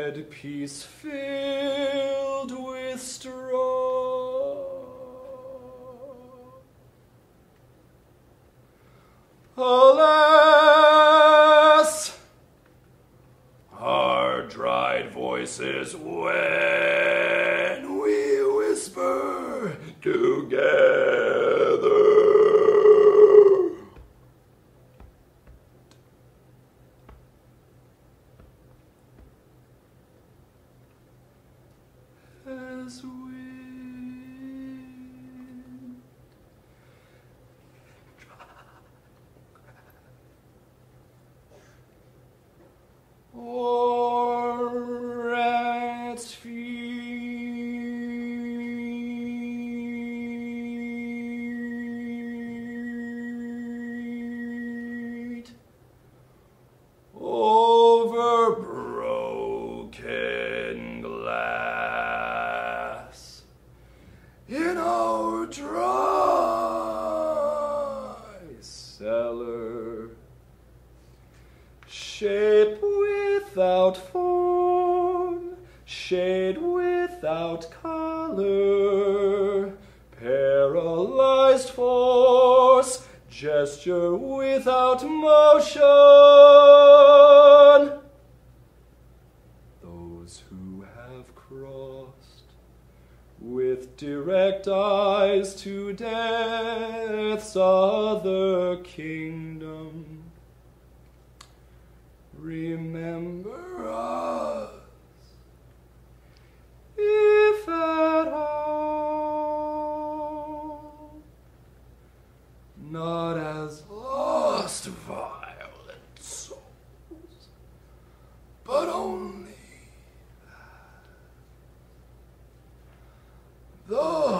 bread piece filled with straw. Alas, our dried voices when we whisper together. As wind. Or rat's feet over broken glass in our dry cellar. Shape without form, shade without color, paralyzed force, gesture without motion. Those who have crossed with direct eyes to death's other kingdom, remember us, if at all, not as lost violent souls, but only the